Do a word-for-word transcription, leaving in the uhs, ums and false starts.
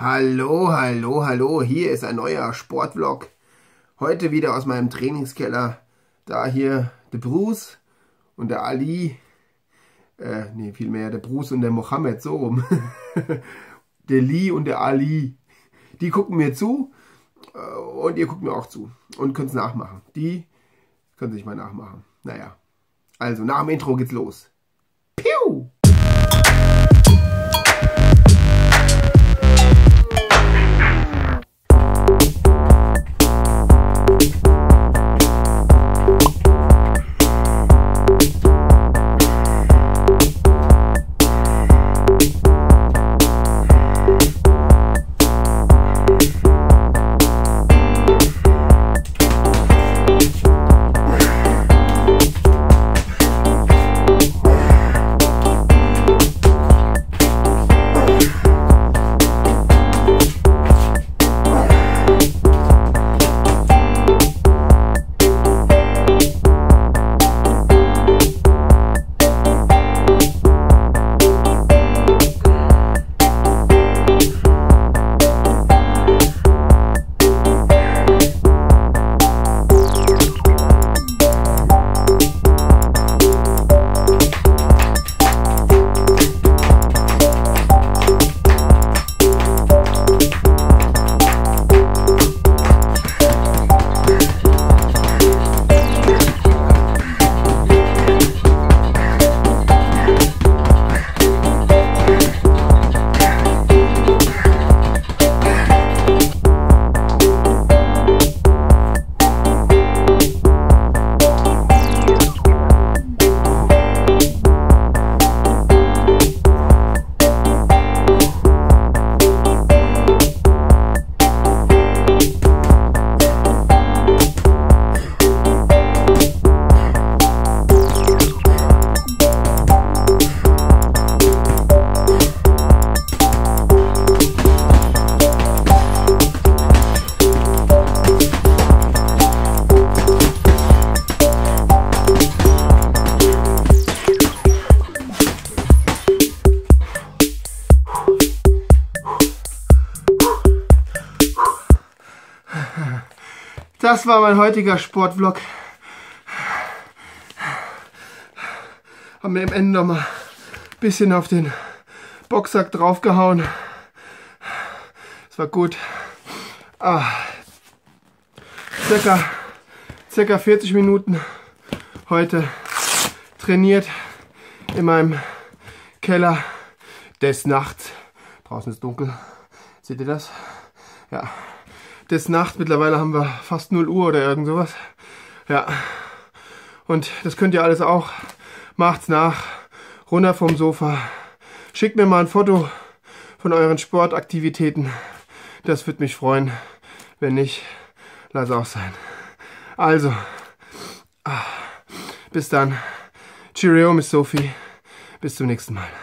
Hallo, hallo, hallo, hier ist ein neuer Sportvlog. Heute wieder aus meinem Trainingskeller. Da hier der Bruce und der Ali, äh, nee, vielmehr der Bruce und der Mohammed, so rum. Der Lee und der Ali, die gucken mir zu äh, und ihr guckt mir auch zu und könnt es nachmachen. Die können sich mal nachmachen. Naja, also nach dem Intro geht's los. Piu! Das war mein heutiger Sportvlog. Haben wir am Ende noch mal ein bisschen auf den Boxsack draufgehauen. Das war gut. Ah, circa, circa vierzig Minuten heute trainiert in meinem Keller des Nachts. Draußen ist dunkel. Seht ihr das? Ja. Des Nacht, mittlerweile haben wir fast null Uhr oder irgend sowas. Ja. Und das könnt ihr alles auch. Macht's nach. Runter vom Sofa. Schickt mir mal ein Foto von euren Sportaktivitäten. Das würde mich freuen. Wenn nicht, lass auch sein. Also, bis dann. Cheerio, Miss Sophie. Bis zum nächsten Mal.